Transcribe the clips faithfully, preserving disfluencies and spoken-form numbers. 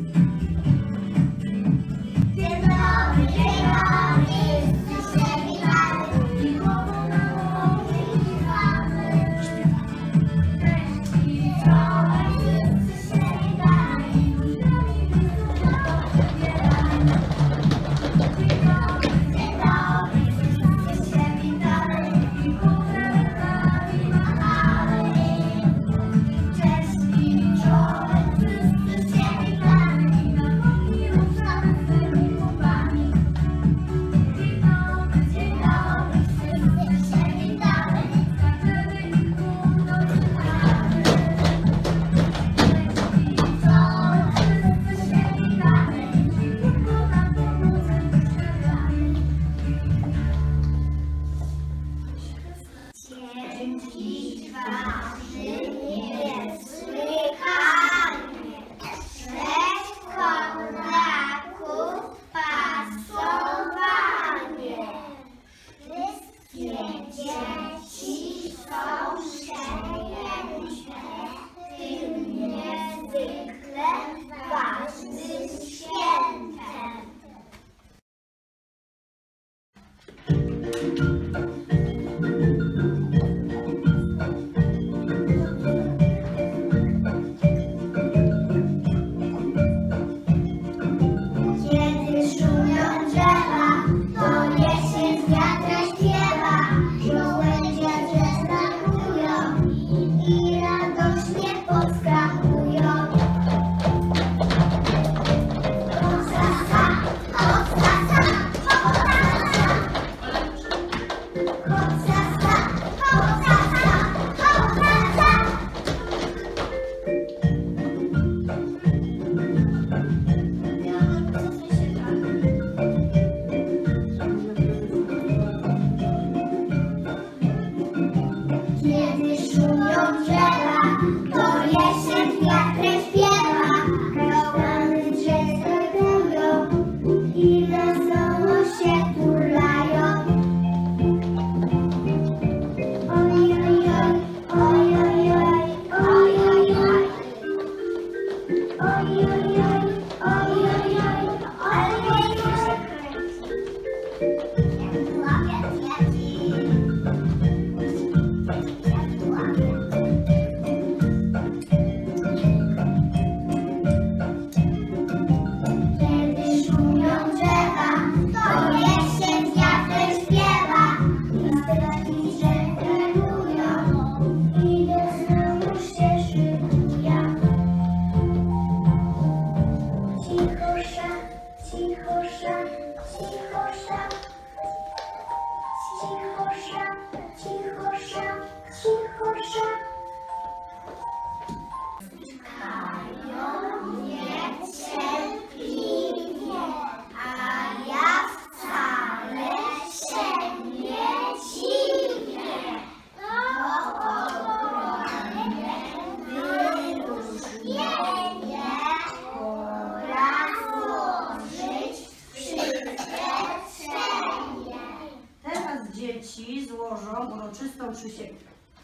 Dzieci złożą uroczystą przysięgę.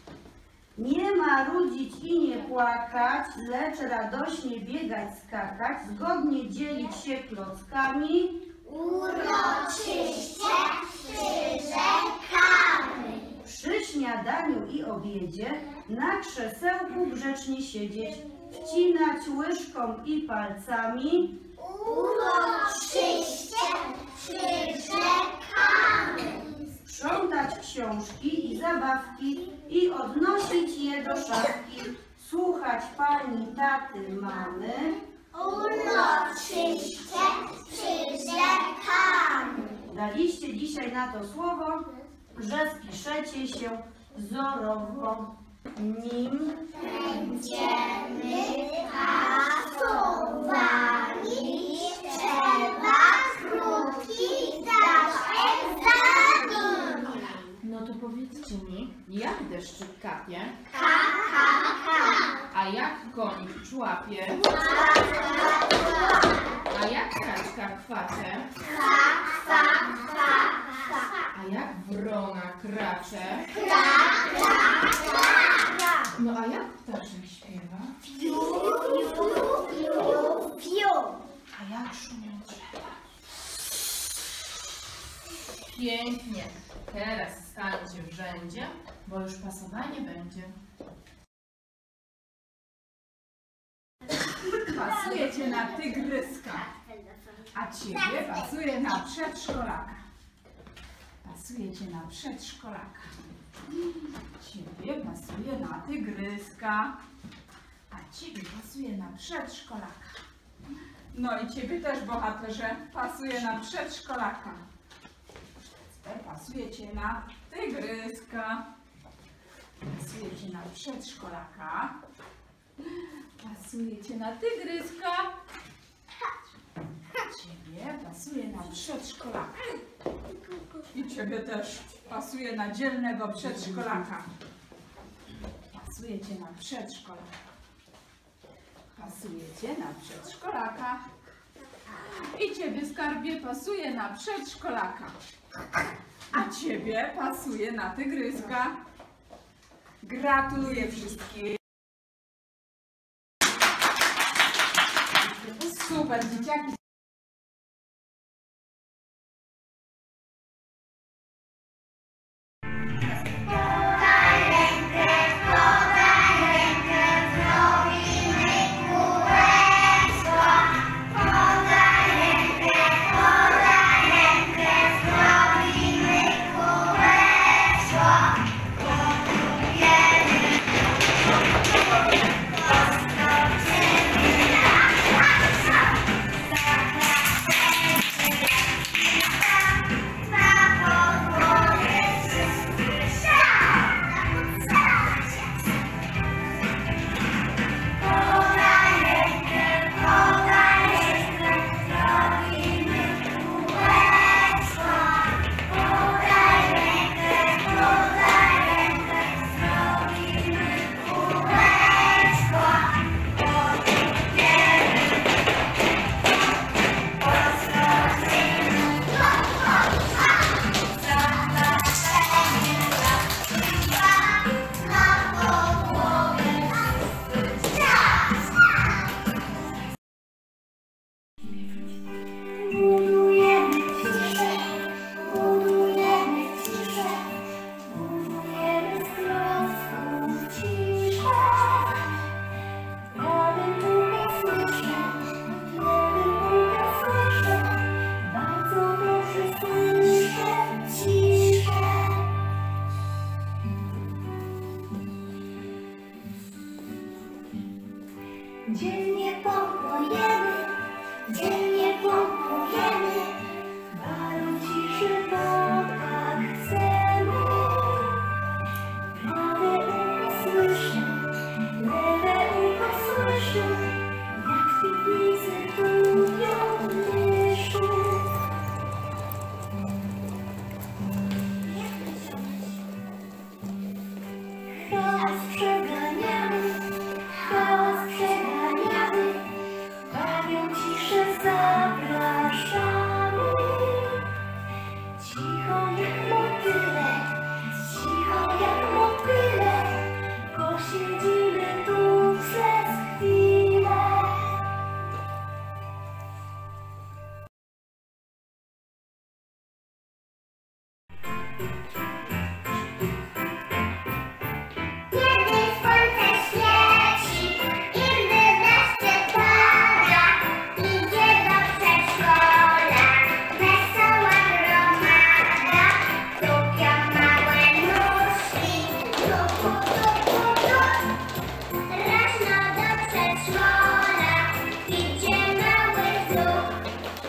Nie marudzić i nie płakać, lecz radośnie biegać, skakać, zgodnie dzielić się klockami. Uroczyście przyrzekamy. Przy śniadaniu i obiedzie na krzesełku grzecznie siedzieć, wcinać łyżką i palcami. Uroczyście przyrzekamy. Sprzątać książki i zabawki i odnosić je do szafki. Słuchać pani, taty, mamy. Uroczyście przyrzekamy. Daliście dzisiaj na to słowo, że spiszecie się wzorowo. Nim będziemy pasowali, trzeba krótki dać egzamin. No to powiedzcie mi, jak deszczyk kapie? Ka, ka, ka. A jak konik człapie? Ka, ka, ka. A jak kaczka kwacze? Kwa, kwa, kwa, kwa. A jak wrona kracze? Kra, kra, kra. No a jak ptaszek śpiewa? Piu, piu, piu, piu. Pięknie. Teraz stańcie w rzędzie, bo już pasowanie będzie. Pasuje cię na tygryska, a ciebie pasuje na przedszkolaka. Pasuje cię na przedszkolaka. Ciebie pasuje na tygryska, a ciebie pasuje na przedszkolaka. No i ciebie też, bohaterze, pasuje na przedszkolaka. Pasuje cię na tygryska. Pasuje cię na przedszkolaka. Pasuje cię na tygryska. Ciebie pasuje na przedszkolaka. I ciebie też pasuje na dzielnego przedszkolaka. Pasuje cię na przedszkolaka. Pasuje cię na przedszkolaka. I ciebie, skarbie, pasuje na przedszkolaka. A ciebie pasuje na tygryska. Gratuluję wszystkim. Super, dzieciaki. Dziennie pompujemy, dziennie pompujemy, balu ciszy w oczach chcemy. Prawe ucho słyszy, lewe ucho słyszy, jak w piwnicy tupią myszy. Hałas przeganiamy, hałas przeganiamy, bawią ciszę zapraszamy. Cicho jak motyle, cicho jak motyle, posiedzimy tu przez chwilę. Kiedy słońce świeci i gdy deszcze pada, idzie do przedszkola wesoła gromada. Tupią małe nóżki, tupu, tupu, tup. Raźno do przedszkola idzie mały zup.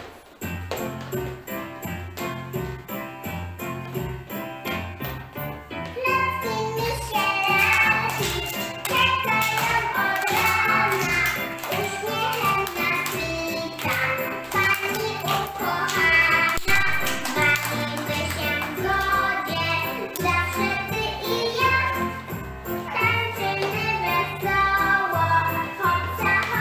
Klocki misieraki czekają od rana, uśmiechem nas wita pani ukochana. Bawimy się w zgodzie, zawsze ty i ja, tańczymy wesoło, hopsa,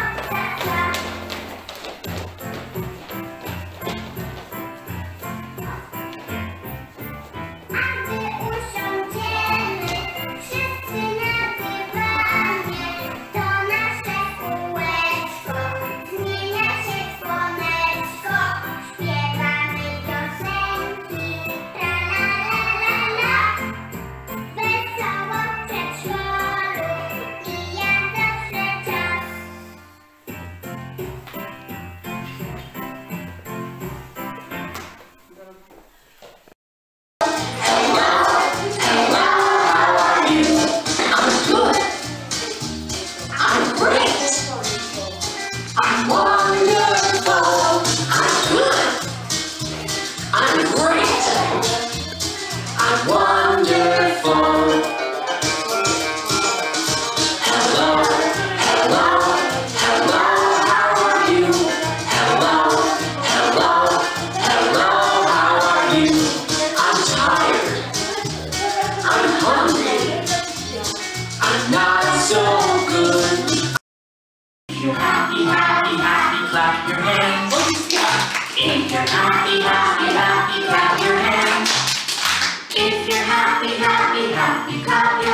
If you're happy, happy, happy, clap your hands. If you're happy, happy, happy, clap your